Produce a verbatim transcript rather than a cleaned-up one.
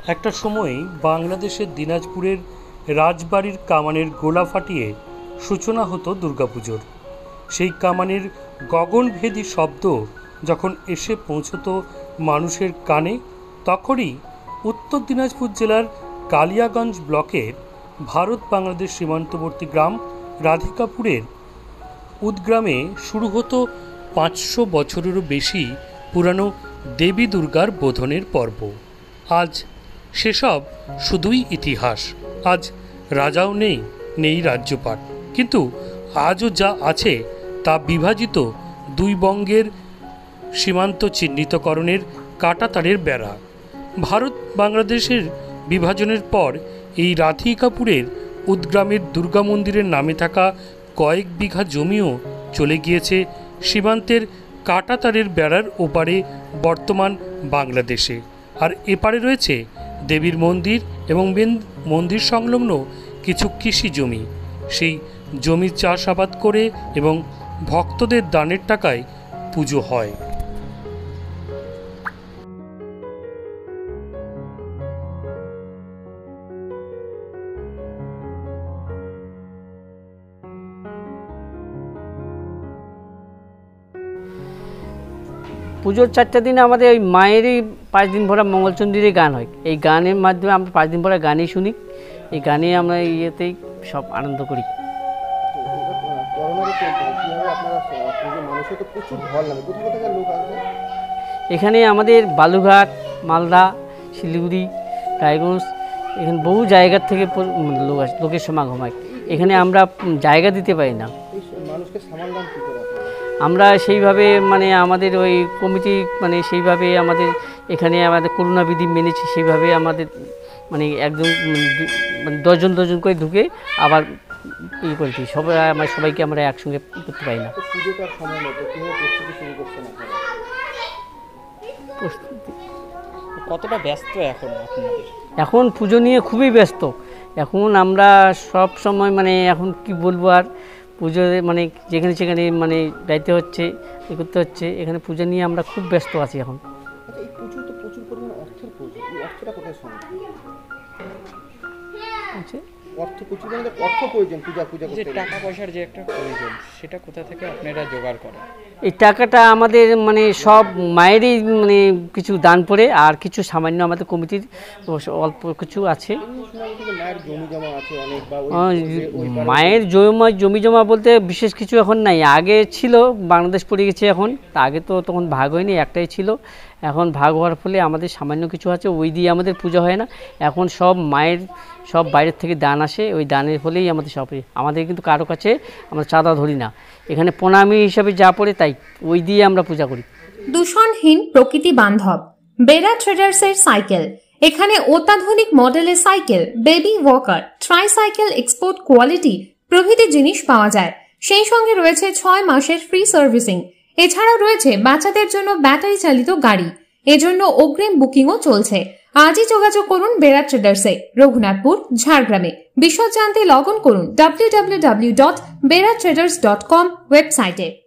একটা সময় বাংলাদেশের দিনাজপুরের রাজবাড়ির কামানের গোলা ফাটিয়ে সূচনা হতো দুর্গাপুজোর। সেই কামানের গগনভেদী শব্দ যখন এসে পৌঁছত মানুষের কানে, তখনই উত্তর দিনাজপুর জেলার কালিয়াগঞ্জ ব্লকের ভারত বাংলাদেশ সীমান্তবর্তী গ্রাম রাধিকাপুরের উদগ্রামে শুরু হতো পাঁচশো বছরেরও বেশি পুরানো দেবী দুর্গার বোধনের পর্ব। আজ সেসব শুধুই ইতিহাস। আজ রাজাও নেই, নেই রাজ্যপাট, কিন্তু আজও যা আছে তা বিভাজিত দুই বঙ্গের সীমান্ত চিহ্নিতকরণের কাঁটাতারের বেড়া। ভারত বাংলাদেশের বিভাজনের পর এই রাধিকাপুরের উদগ্রামের দুর্গা মন্দিরের নামে থাকা কয়েক বিঘা জমিও চলে গিয়েছে সীমান্তের কাঁটাতারের বেড়ার ওপারে বর্তমান বাংলাদেশে। আর এপারে রয়েছে দেবীর মন্দির এবং মন্দির সংলগ্ন কিছু কৃষি জমি। সেই জমি চাষাবাদ করে এবং ভক্তদের দানের টাকায় পুজো হয়। পুজোর চারটা দিনে আমাদের ওই মায়েরই পাঁচ দিন ভরা মঙ্গলচণ্ডীরই গান হয়। এই গানের মাধ্যমে আমরা পাঁচ দিন ভরা গানই শুনি। এই গানে আমরা ইয়েতেই সব আনন্দ করি। এখানে আমাদের বালুঘাট, মালদা, শিলিগুড়ি, রায়গঞ্জ, এখানে বহু জায়গার থেকে লোক আসে, লোকের সমাগম হয়। এখানে আমরা জায়গা দিতে পারি না। আমরা সেইভাবে মানে আমাদের ওই কমিটি মানে সেইভাবে আমাদের এখানে আমাদের করোনা বিধি মেনেছি, সেইভাবে আমাদের মানে একদম মানে দশজন দশজন করে ঢুকে আবার ই করেছি। সবাই আমার সবাইকে আমরা একসঙ্গে করতে পারি না। কতটা ব্যস্ত এখন আপনাদের? এখন পুজো নিয়ে খুবই ব্যস্ত। এখন আমরা সব সময় মানে এখন কি বলবো, আর পুজো মানে যেখানে সেখানে মানে যাইতে হচ্ছে, এ করতে হচ্ছে। এখানে পুজো নিয়ে আমরা খুব ব্যস্ত আছি এখন। এই পুজো তো প্রচুর পরিমাণে অর্থের প্রয়োজন, এই অর্থটা কোথায় সংগ্রহ? আচ্ছা, অর্থ প্রচুর পরিমাণে অর্থ প্রয়োজন পূজা পূজা করতে, যে টাকা পয়সার যে একটা প্রয়োজন, সেটা কোথা থেকে আপনারা জোগাড় করেন? এই টাকাটা আমাদের মানে সব মায়েরই মানে কিছু দান পড়ে, আর কিছু সামান্য আমাদের কমিটির অল্প কিছু আছে। মায়ের জমা জমি জমা বলতে বিশেষ কিছু এখন নাই। আগে ছিল, বাংলাদেশ পড়ে গেছে এখন। আগে তো তখন ভাগ হয়নি, একটাই ছিল। এখন ভাগ হওয়ার ফলে আমাদের সামান্য কিছু আছে, ওই দিয়ে আমাদের পূজা হয় না। এখন সব মায়ের সব বাইরের থেকে দান আসে, ওই দানের ফলেই আমাদের সব। আমাদের কিন্তু কারো কাছে আমরা চাঁদা ধরি না। এখানে প্রণামী হিসাবে যা পড়ে তাই ওই দিয়ে আমরা পূজা করি। দূষণহীন প্রকৃতি বান্ধব বেরা ট্রেডার্সের সাইকেল। এখানে অত্যাধুনিক মডেলের cycle, baby walker, tricycle, export quality প্রভৃতি জিনিস পাওয়া যায়। সেই সঙ্গে রয়েছে ছয় মাসের ফ্রি সার্ভিসিং। এছাড়াও রয়েছে বাচ্চাদের জন্য ব্যাটারি চালিত গাড়ি। এজন্য অগ্রিম বুকিংও চলছে। আজই যোগাযোগ করুন বেরা ট্রেডার্সে, রঘুনাথপুর, ঝাড়গ্রামে। বিশদ জানতে লগ অন করুন W W W dot Bera traders dot com ওয়েবসাইটে।